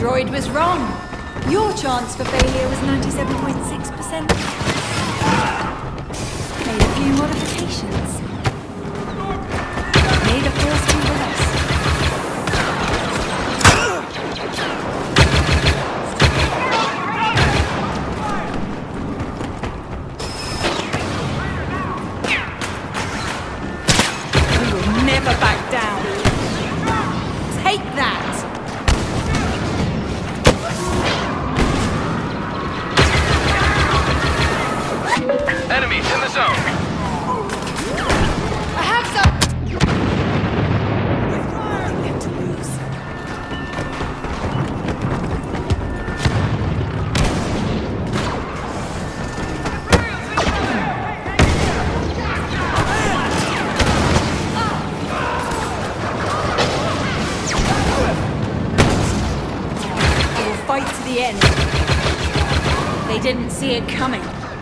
droid was wrong. Your chance for failure was 97.6%. Made a few modifications. May the Force be with us. We will never back down. Take that! Enemies in the zone. I have some... Nothing left to lose. I will fight to the end. They didn't see it coming.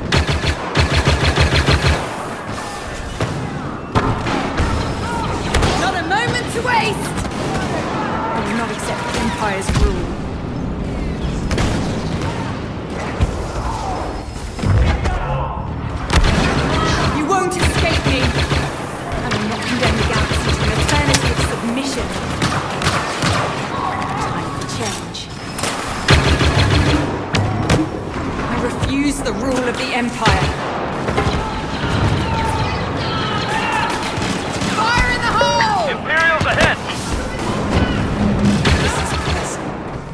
To waste! I will not accept the Empire's rule. You won't escape me! I will not condemn the galaxy to an eternity of submission. Time for change. I refuse the rule of the Empire. Imperials ahead! This is personal.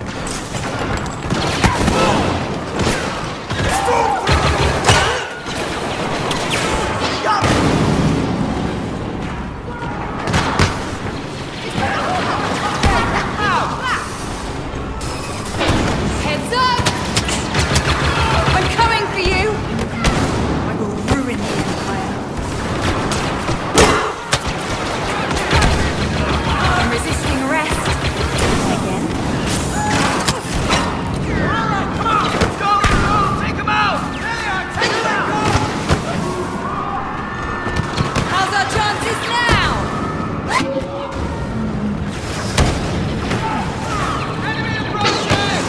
Heads up! I'm coming for you! I will ruin the Empire. I'm resisting arrest. Again? Come on! Go! Take them out! Take them out! How's our chances now? Enemy approaching!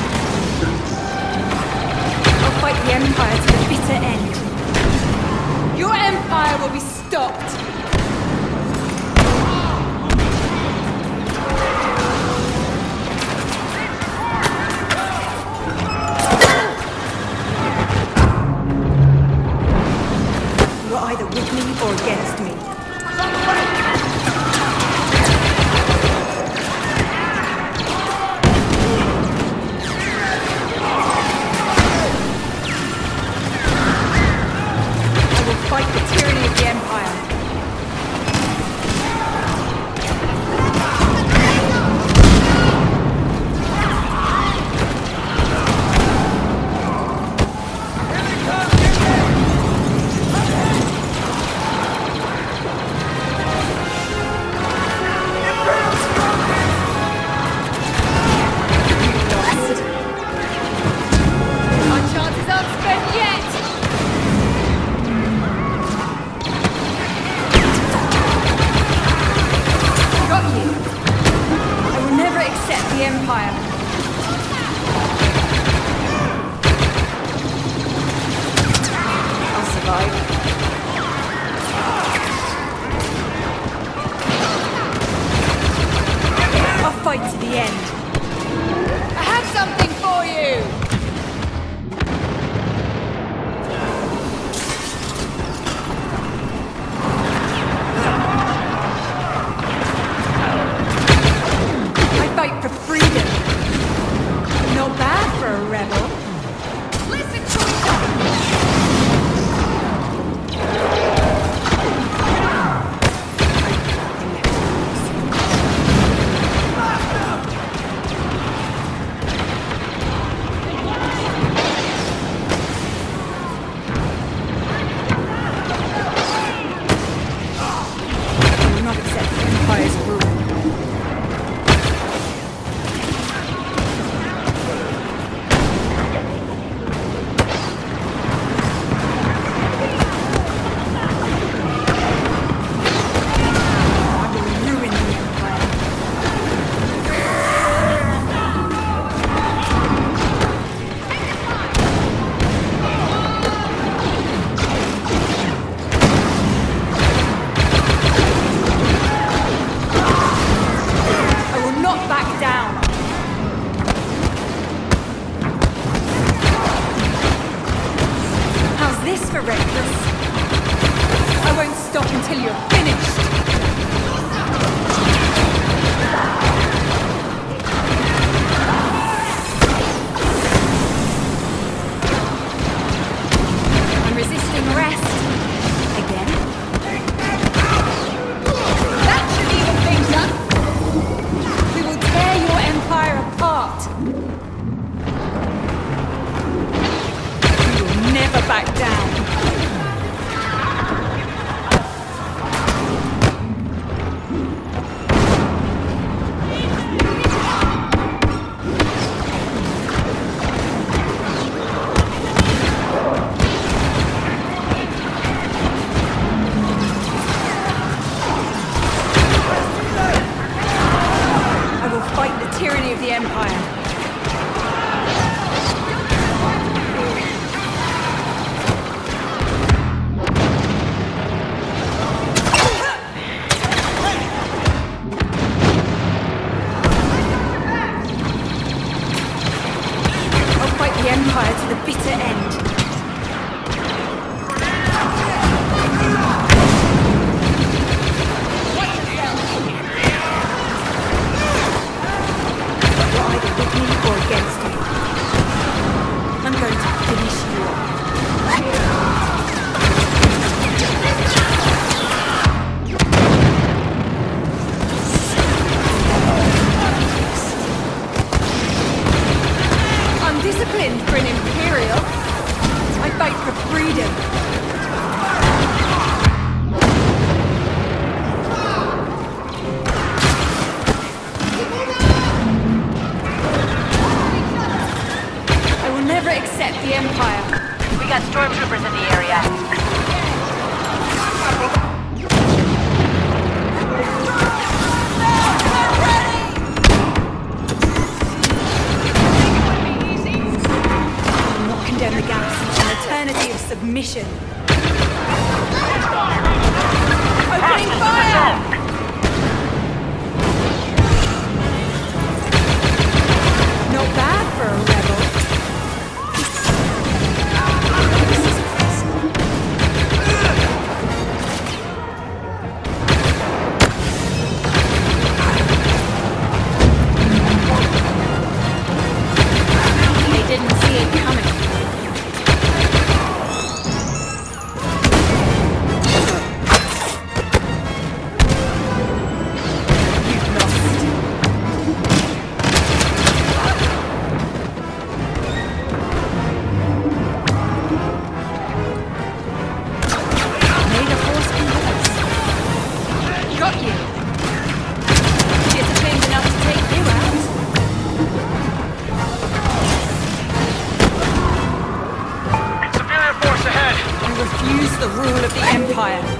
I'll fight the Empire to the bitter end. Your Empire will be stopped. You are either with me or against me. I will fight the tyranny of the Empire. Our chances aren't spent yet! Got you! I will never accept the Empire. I'll survive. I'll fight to the end. I have something for you! I fight for freedom. Not bad for a rebel. Listen to each other. Empire. I'll fight the Empire to the bitter end. You're either with me or against me. I'm going to finish you off. Undisciplined for an Imperial. I fight for freedom. I will never accept the Empire. We got stormtroopers in the area. I will not condemn the galaxy to an eternity of submission. Opening fire! Not bad for a rebel. They didn't see it coming. You've lost. May the force be with us. Got you. Disciplined enough to take you out. Superior force ahead! I refuse the rule of the Empire.